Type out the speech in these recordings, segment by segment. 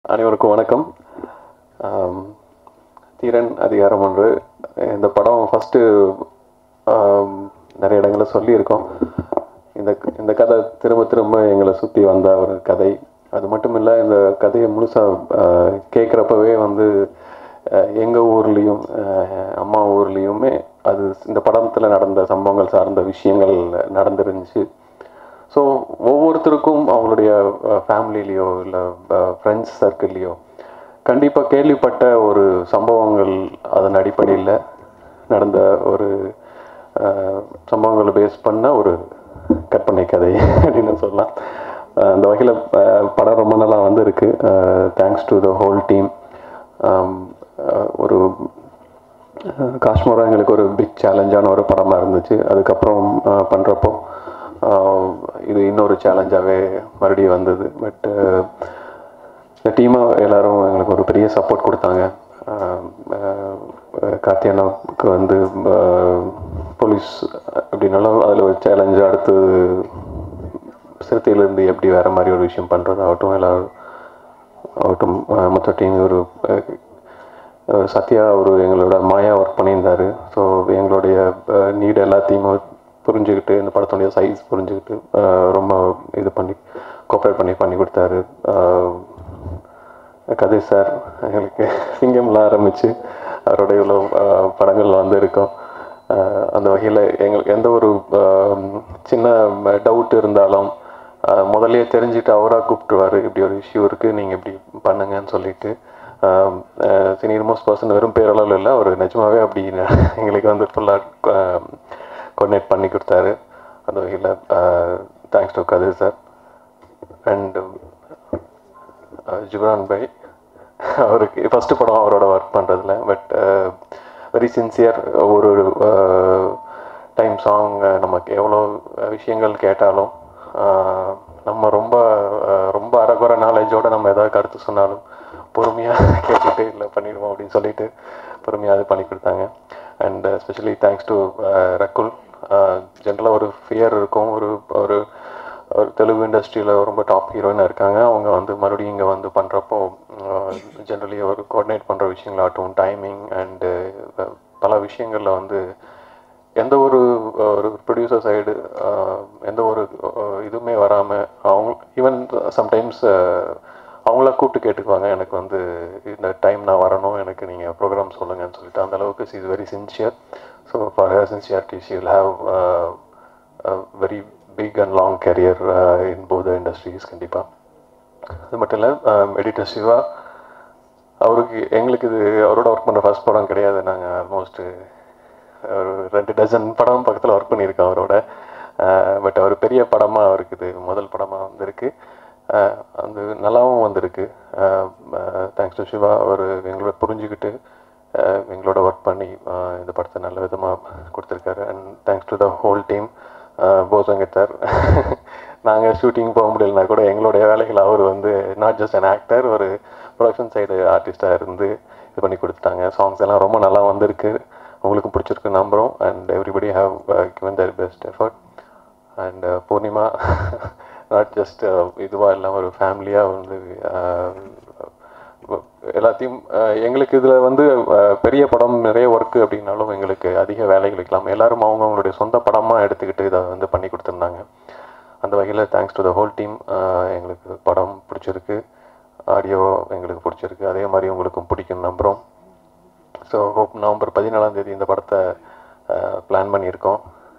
அனைவருக்கும் வணக்கம். தீரன் அதிகாரம் ஒன்று. இந்த படம் ஃபஸ்ட்டு நிறைய இடங்களில் சொல்லியிருக்கோம். இந்த கதை திரும்ப திரும்ப எங்களை சுற்றி வந்த ஒரு கதை. அது மட்டும் இல்லை, இந்த கதையை முழுசாக கேட்குறப்பவே வந்து எங்கள் ஊர்லேயும் அம்மா ஊர்லேயுமே அது இந்த படத்தில் நடந்த சம்பவங்கள் சார்ந்த விஷயங்கள் நடந்துருந்துச்சு. ஸோ ஒவ்வொருத்தருக்கும் அவங்களுடைய ஃபேமிலிலேயோ இல்லை ஃப்ரெண்ட்ஸ் சர்க்கிள்லேயோ கண்டிப்பாக கேள்விப்பட்ட ஒரு சம்பவங்கள் அதன் அடிப்படையில் நடந்த ஒரு சம்பவங்களை பேஸ் பண்ண ஒரு கற்பனை கதை அப்படின்னு சொல்லலாம். அந்த வகையில் படம் ரொம்ப நல்லா வந்திருக்கு. Thanks to the whole team. ஒரு காஷ்மீரா எங்களுக்கு ஒரு பிக் சேலஞ்சான ஒரு படமாக இருந்துச்சு. அதுக்கப்புறம் பண்ணுறப்போ இது இன்னொரு சேலஞ்சாகவே மறுபடியும் வந்தது. பட் இந்த டீமாக எல்லோரும் எங்களுக்கு ஒரு பெரிய சப்போர்ட் கொடுத்தாங்க. கார்த்தியானாவுக்கு வந்து போலீஸ் அப்படின்னாலும் அதில் ஒரு சேலஞ்சு, அடுத்து சிறுத்தையிலேருந்து எப்படி வேறு மாதிரி ஒரு விஷயம் பண்ணுறது ஆகட்டும், ஆகட்டும் மொத்த டீம் ஒரு சத்யா ஒரு எங்களோட மாயா ஒர்க் பண்ணியிருந்தார். ஸோ எங்களுடைய நீடு எல்லாத்தையும் புரிஞ்சுக்கிட்டு, இந்த படத்துடைய சைஸ் புரிஞ்சுக்கிட்டு ரொம்ப இது பண்ணி கோஆப்ரேட் பண்ணி கொடுத்தாரு. கதை சார் எங்களுக்கு சிங்கம்ல ஆரம்பித்து அவருடைய இவ்வளோ படங்கள் வந்து இருக்கோம். அந்த வகையில் எங்களுக்கு எந்த ஒரு சின்ன டவுட் இருந்தாலும் முதல்லையே தெரிஞ்சுட்டு அவராக கூப்பிட்டுருவார். இப்படி ஒரு இஷ்யூ இருக்குது, நீங்கள் இப்படி பண்ணுங்கன்னு சொல்லிட்டு. சீனியர் மோஸ்ட் பர்சன் வெறும் பேரளவில் இல்லை, அவர் நிஜமாகவே அப்படி எங்களுக்கு வந்து ஃபுல்லாக கோஆர்டினேட் பண்ணி கொடுத்தாரு. அந்த வகையில் thanks to Kathir sir and Ghibran பை. அவருக்கு ஃபஸ்ட்டு படம் அவரோட ஒர்க் பண்ணுறதுல, பட் வெரி சின்சியர். ஒரு டைம் சாங் நமக்கு எவ்வளோ விஷயங்கள் கேட்டாலும் நம்ம ரொம்ப ரொம்ப அரைக்குறை நாலேஜோடு நம்ம எதாவது கருத்து சொன்னாலும் பொறுமையாக கேட்டுட்டு இல்லை பண்ணிடுவோம் அப்படின்னு சொல்லிட்டு பொறுமையாக அது பண்ணி கொடுத்தாங்க. And especially thanks to Rakul. ஜென்ரலாக ஒரு ஃபியர் இருக்கும், ஒரு ஒரு தெலுங்கு இண்டஸ்ட்ரியில் ரொம்ப டாப் ஹீரோயினாக இருக்காங்க. அவங்க வந்து மறுபடியும் இங்கே வந்து பண்ணுறப்போ ஜென்ரலி ஒரு கோஆர்டினேட் பண்ணுற விஷயங்களாகட்டும், டைமிங் அண்டு பல விஷயங்களில் வந்து எந்த ஒரு ப்ரொடியூசர் சைடு எந்த ஒரு இதுவுமே வராமல் அவங்க ஈவன் சம்டைம்ஸ் அவங்கள கூப்பிட்டு கேட்டுக்குவாங்க, எனக்கு வந்து இந்த டைம் நான் வரணும், எனக்கு நீங்கள் ப்ரோக்ராம் சொல்லுங்கன்னு சொல்லிட்டு. அந்தளவுக்கு she is very sincere. So for her sincerity she will have very big and long career in both industries கண்டிப்பாக. அது மட்டும் இல்லை, எடிட்டர் சிவா அவருக்கு எங்களுக்கு இது அவரோட ஒர்க் பண்ணுற ஃபர்ஸ்ட் படம் கிடையாது. நாங்கள் ஆல்மோஸ்ட்டு ஒரு 2 டஜன் படம் பக்கத்தில் ஒர்க் பண்ணியிருக்கோம் அவரோட. பட் அவர் பெரிய படமாக அவருக்கு இது முதல் படமாக வந்திருக்கு. அது நல்லாவும் வந்திருக்கு. Thanks to Siva. அவர் எங்களோட புரிஞ்சுக்கிட்டு எங்களோட ஒர்க் பண்ணி இந்த படத்தை நல்ல விதமாக கொடுத்துருக்காரு. And thanks to the whole team. போசங்கத்தர் நாங்கள் ஷூட்டிங் போக முடியலனா கூட எங்களுடைய வேலைகள் அவர் வந்து நாட் ஜஸ்ட் அன் ஆக்டர், ஒரு ப்ரொடக்ஷன் சைடு ஆர்டிஸ்டாக இருந்து இது பண்ணி கொடுத்துட்டாங்க. சாங்ஸ் எல்லாம் ரொம்ப நல்லா வந்திருக்கு, உங்களுக்கும் பிடிச்சிருக்கு நம்புகிறோம். And everybody have given their best effort. And Poornima not just இதுவாக இல்லாமல் ஒரு ஃபேமிலியாக வந்து எல்லாத்தையும் எங்களுக்கு இதில் வந்து பெரிய படம் நிறைய ஒர்க்கு அப்படின்னாலும் எங்களுக்கு அதிக வேலைகள் இருக்கலாம். எல்லோரும் அவங்களுடைய சொந்த படமாக எடுத்துக்கிட்டு இதை வந்து பண்ணி கொடுத்துருந்தாங்க. அந்த வகையில் thanks to the whole team. எங்களுக்கு படம் பிடிச்சிருக்கு, ஆடியோ எங்களுக்கு பிடிச்சிருக்கு, அதே மாதிரி உங்களுக்கும் பிடிக்கும் நம்புகிறோம். ஸோ ஹோப் நவம்பர் 14 இந்த படத்தை பிளான் பண்ணியிருக்கோம்,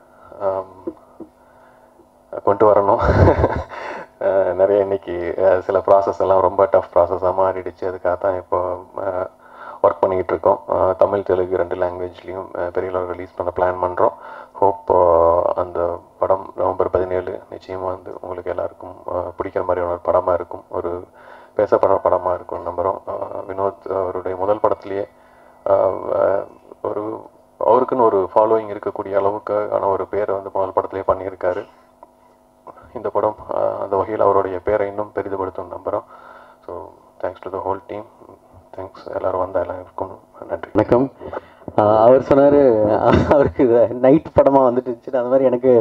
கொண்டு வரணும். நிறைய இன்றைக்கி சில ப்ராசஸ் எல்லாம் ரொம்ப டஃப் ப்ராசஸாக மாறிடுச்சு. அதுக்காக தான் இப்போ ஒர்க் பண்ணிக்கிட்டு இருக்கோம். தமிழ் தெலுங்கு 2 லாங்குவேஜ்லேயும் பெரிய அளவு ரிலீஸ் பண்ண பிளான் பண்ணுறோம். ஹோப் அந்த படம் நவம்பர் 17 நிச்சயமாக வந்து உங்களுக்கு எல்லாருக்கும் பிடிக்கிற மாதிரியான ஒரு படமாக இருக்கும், ஒரு பேசப்படுற படமாக இருக்கும் நம்புகிறோம். வினோத் அவருடைய முதல் படத்துலேயே ஒரு அவருக்குன்னு ஒரு ஃபாலோயிங் இருக்கக்கூடிய அளவுக்கான ஒரு பேரை வந்து முதல் படத்துலேயே பண்ணியிருக்காரு. இந்த படம் அந்த வகையில் அவருடைய பேரை இன்னும் பெரிதுபடுத்தும் நம்புகிறோம். So thanks to the whole team. Thanks. எல்லோரும் வந்தால் எல்லாம் இருக்கணும். நன்றி. வணக்கம். அவர் சொன்னார் அவருக்கு நைட் படமாக வந்துட்டு, அந்த மாதிரி எனக்கு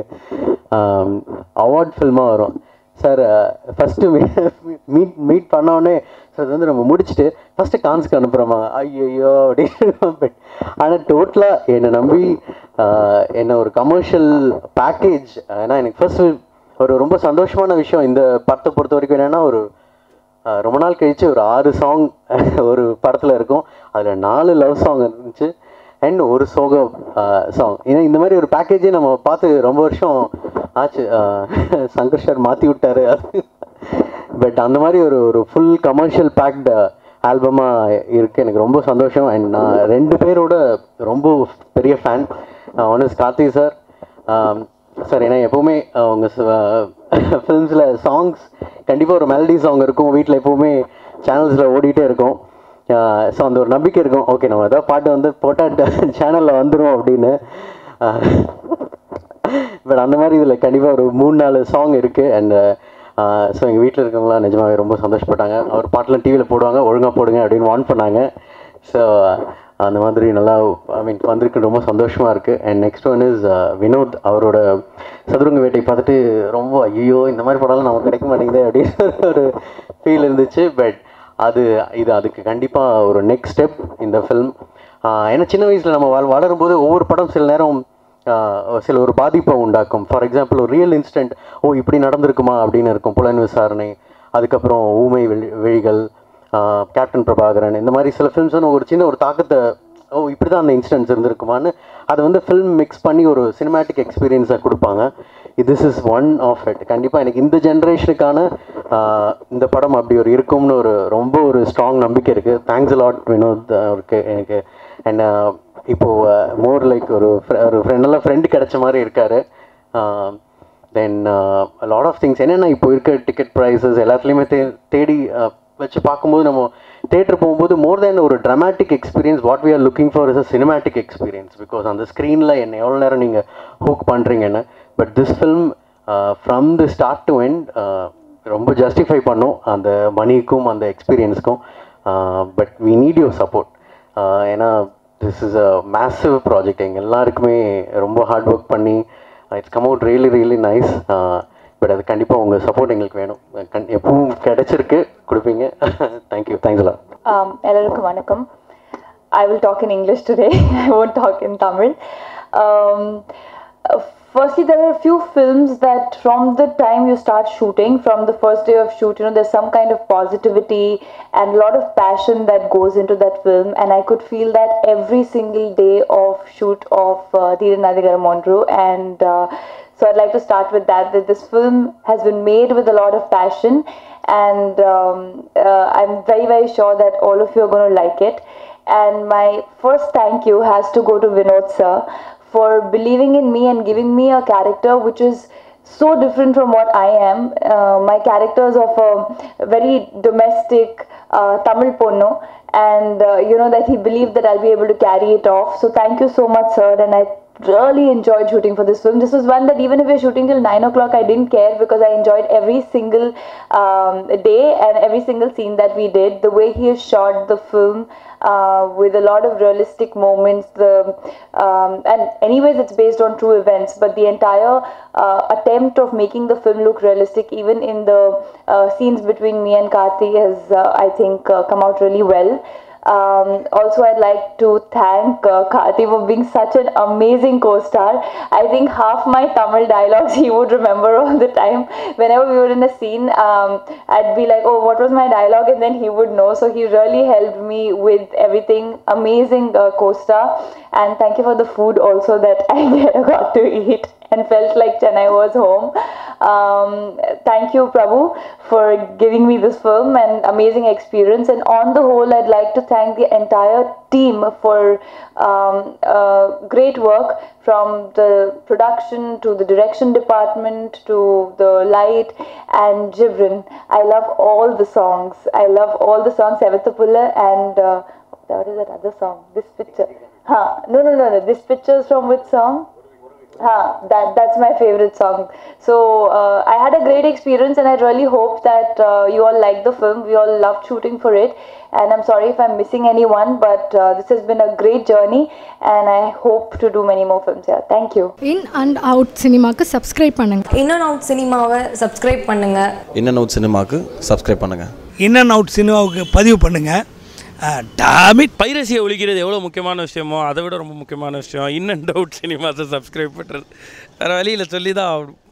அவார்ட் ஃபில்மாக வரும். சார் ஃபஸ்ட்டு மீட் பண்ணோடனே ஸோ அது வந்து நம்ம முடிச்சுட்டு ஃபஸ்ட்டு கான்ஸ்க்கு அனுப்புகிறோமா ஐயோ அப்படின்னு. பட் ஆனால் டோட்டலாக என்னை நம்பி என்ன ஒரு கமர்ஷியல் பேக்கேஜ். ஏன்னா எனக்கு ஃபர்ஸ்ட் ஒரு ரொம்ப சந்தோஷமான விஷயம் இந்த படத்தை பொறுத்த வரைக்கும் என்னென்னா, ஒரு ரொம்ப நாள் கழித்து ஒரு 6 சாங் ஒரு படத்தில் இருக்கும். அதில் 4 லவ் சாங் இருந்துச்சு அண்ட் ஒரு சோக சாங். ஏன்னா இந்த மாதிரி ஒரு பேக்கேஜே நம்ம பார்த்து ரொம்ப வருஷம் ஆச்சு. சங்கர் சார் மாற்றி விட்டார் அது. பட் அந்த மாதிரி ஒரு ஃபுல் கமர்ஷியல் பேக்டு ஆல்பமாக இருக்குது. எனக்கு ரொம்ப சந்தோஷம். அண்ட் நான் 2 பேரோட ரொம்ப பெரிய fan. One is Karthi sir. Sir ஏன்னா எப்போவுமே அவங்க ஃபிலிம்ஸில் சாங்ஸ் கண்டிப்பாக ஒரு மெலடி சாங் இருக்கும், வீட்டில் எப்போவுமே சேனல்ஸில் ஓடிட்டே இருக்கும். ஸோ அந்த ஒரு நம்பிக்கை இருக்கும், ஓகே நம்ம ஏதாவது பாட்டு வந்து போட்டால் சேனலில் வந்துடும் அப்படின்னு. பட் அந்த மாதிரி இதில் கண்டிப்பாக ஒரு 3-4 சாங் இருக்குது. அண்ட் ஸோ எங்கள் வீட்டில் இருக்கவங்களாம் நிஜமாகவே ரொம்ப சந்தோஷப்பட்டாங்க. அவர் பாட்டெலாம் டிவியில் போடுவாங்க, ஒழுங்காக போடுங்க அப்படின்னு வார்ன் பண்ணாங்க. ஸோ அந்த மாதிரி நல்லா வந்திருக்கு, ரொம்ப சந்தோஷமாக இருக்குது. And next one is Vinoth. அவரோட சதுரங்க வேட்டை பார்த்துட்டு ரொம்ப ஐயோ இந்த மாதிரி படம்லாம் நமக்கு கிடைக்க மாட்டேங்குது அப்படின்னு ஒரு ஃபீல் இருந்துச்சு. பட் அதுக்கு கண்டிப்பாக ஒரு நெக்ஸ்ட் ஸ்டெப் இந்த ஃபில்ம். ஏன்னா சின்ன வயசில் நம்ம வளரும்போது ஒவ்வொரு படம் சில நேரம் சில ஒரு பாதிப்பை உண்டாக்கும். ஃபார் எக்ஸாம்பிள் ஒரு ரியல் இன்சிடென்ட், இப்படி நடந்திருக்குமா அப்படின்னு இருக்கும். புலன் விசாரணை, அதுக்கப்புறம் ஊமை விழிகள், கேப்டன் பிரபாகரன், இந்த மாதிரி சில ஃபிலிம்ஸ் வந்து ஒரு சின்ன ஒரு தாக்கத்தை, இப்படி தான் அந்த இன்சிடென்ட்ஸ் இருந்திருக்குமான்னு அதை வந்து ஃபில்ம் மிக்ஸ் பண்ணி ஒரு சினிமேட்டிக் எக்ஸ்பீரியன்ஸை கொடுப்பாங்க. This is one of it. கண்டிப்பாக எனக்கு இந்த ஜென்ரேஷனுக்கான இந்த படம் அப்படி ஒரு இருக்கும்னு ரொம்ப ஒரு ஸ்ட்ராங் நம்பிக்கை இருக்குது. தேங்க்ஸ் லாட் வினோத் அவருக்கு எனக்கு. அண்ட் இப்போது மோர் லைக் ஒரு நல்ல ஃப்ரெண்டு கிடைச்ச மாதிரி இருக்கார். தென் லாட் ஆஃப் திங்ஸ் என்னென்னா இப்போ இருக்க டிக்கெட் ப்ரைஸஸ் எல்லாத்துலேயுமே தேடி வச்சு பார்க்கும்போது நம்ம தேட்டர் போகும்போது மோர் தேன் ஒரு dramatic experience, what we are looking for is a cinematic experience. Because அந்த ஸ்க்ரீனில் என்ன எவ்வளோ நேரம் நீங்கள் ஹூக் பண்ணுறீங்கன்னு. But this film from the start to end ரொம்ப ஜஸ்டிஃபை பண்ணும் அந்த மணிக்கும் அந்த எக்ஸ்பீரியன்ஸ்க்கும். But we need your support. ஏன்னா this is a massive project. எங்கள் எல்லாருக்குமே ரொம்ப ஹார்ட் ஒர்க் பண்ணி it's come out really really nice. But அது கண்டிப்பாக உங்கள் சப்போர்ட் எங்களுக்கு வேணும். எப்பவும் கிடைச்சிருக்கு, கொடுப்பீங்க. தேங்க்யூ. தேங்க்ஸ் எல்லாம். எல்லாருக்கும் வணக்கம். I will talk in English today. I won't talk in Tamil. Firstly, there are a few films that from the time you start shooting, from the first day of shoot, there's some kind of positivity and a lot of passion that goes into that film, and I could feel that every single day of shoot of Dhiran Adhikaram Mondru. And so I'd like to start with that this film has been made with a lot of passion, and I'm very, very sure that all of you are going to like it. And my first thank you has to go to Vinod sir for believing in me and giving me a character which is so different from what I am. My character is of a very domestic Tamil ponnu, and that he believed that I'll be able to carry it off. So thank you so much sir, and I really enjoyed shooting for this film. This was one that even if we're shooting till 9 o'clock, I didn't care because I enjoyed every single day and every single scene that we did. The way he has shot the film with a lot of realistic moments. And anyways, it's based on true events, but the entire attempt of making the film look realistic, even in the scenes between me and Karthi, has I think come out really well. Also, I'd like to thank Karthi for being such an amazing co-star. I think half my Tamil dialogues he would remember all the time. Whenever we were in a scene, I'd be like, oh, what was my dialogue? And then he would know. So he really helped me with everything. Amazing co-star. And thank you for the food also that I got to eat and felt like Chennai was home. Thank you, Prabhu, for giving me this film and amazing experience. And on the whole, I'd like to thank the entire team for great work, from the production to the direction department to the light and Jibrin. I love all the songs. I love all the songs. Sevathapulla and what is that other song? This Picture. No. This Picture is from which song? That's my favorite song. So I had a great experience, and I really hope that you all like the film. We all loved shooting for it, and I'm sorry if I'm missing anyone, but this has been a great journey, and I hope to do many more films here. Thank you. In and Out Cinemaக்கு subscribe பண்ணுங்க. In and Out Cinemaவை subscribe பண்ணுங்க. In and Out Cinemaக்கு subscribe பண்ணுங்க. இன் and out சினிமாவுக்கு பதிவு பண்ணுங்கள். டாமிட். பைரசியை ஒழிக்கிறது எவ்வளோ முக்கியமான விஷயமோ அதை விட ரொம்ப முக்கியமான விஷயம் இன் அண்ட் அவுட் சினிமாஸை சப்ஸ்கிரைப் பண்ணுறது. வேறு வழியில் சொல்லி தான் ஆகணும்.